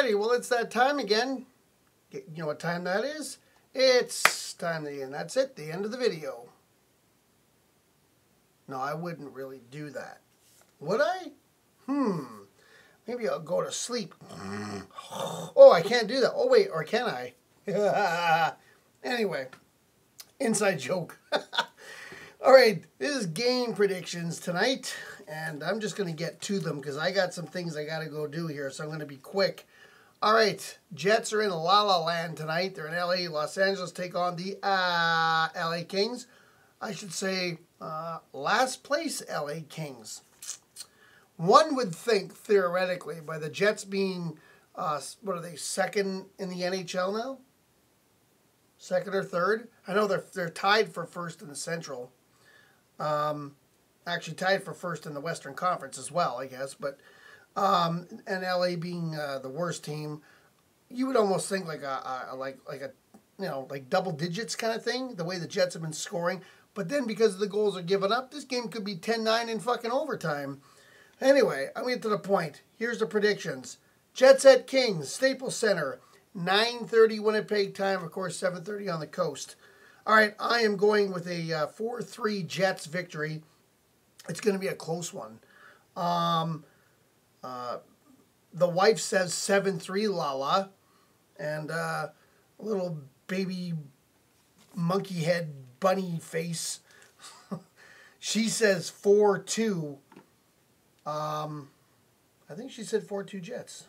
Alrighty, well, it's that time again. You know what time that is? It's time to end. That's it, the end of the video. No, I wouldn't really do that. Would I? Maybe I'll go to sleep. Oh, I can't do that. Oh, wait, or can I? Anyway, inside joke. All right, this is game predictions tonight, and I'm just going to get to them because I got some things I got to go do here, so I'm going to be quick. All right, Jets are in LALA land tonight. They're in LA. Los Angeles take on the LA Kings. I should say last place LA Kings. One would think, theoretically, by the Jets being, what are they, second in the NHL now? Second or third? I know they're tied for first in the Central. Actually tied for first in the Western Conference as well, I guess. But and LA being the worst team, you would almost think like like double digits kind of thing. The way the Jets have been scoring, but then because of the goals are given up, this game could be 10-9 in fucking overtime. Anyway, I'm getting to the point. Here's the predictions: Jets at Kings, Staples Center, 9:30 Winnipeg time. Of course, 7:30 on the coast. All right, I am going with a 4-3 Jets victory. It's going to be a close one. The wife says 7-3 LALA. And a little baby monkey head bunny face. She says 4-2. I think she said 4-2 Jets.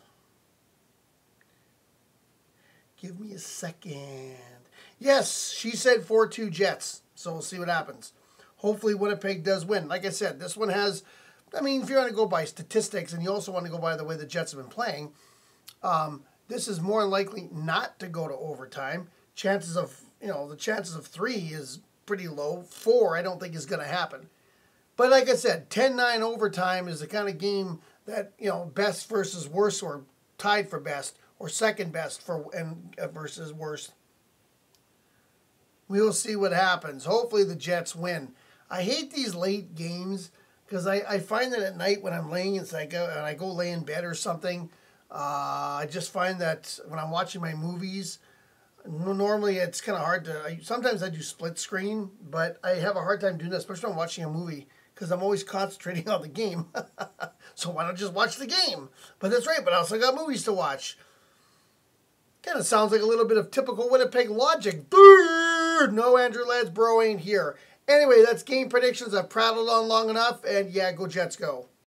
Give me a second. Yes, she said 4-2 Jets. So we'll see what happens. Hopefully Winnipeg does win. Like I said, this one has, I mean, if you want to go by statistics and you also want to go by the way the Jets have been playing, this is more likely not to go to overtime. Chances of, the chances of 3 is pretty low. 4, I don't think is going to happen. But like I said, 10-9 overtime is the kind of game that, best versus worst, or tied for best, or second best versus worst. We'll see what happens. Hopefully the Jets win. I hate these late games because I find that at night when I'm laying inside and I go lay in bed or something, I just find that when I'm watching my movies, normally it's kind of hard to, sometimes I do split screen, but I have a hard time doing that, especially when I'm watching a movie, because I'm always concentrating on the game. So why not just watch the game? But that's right, but I also got movies to watch. Kind of sounds like a little bit of typical Winnipeg logic. Dude! No, Andrew Ladsborough ain't here. Anyway, that's game predictions. I've prattled on long enough, and yeah, go Jets go.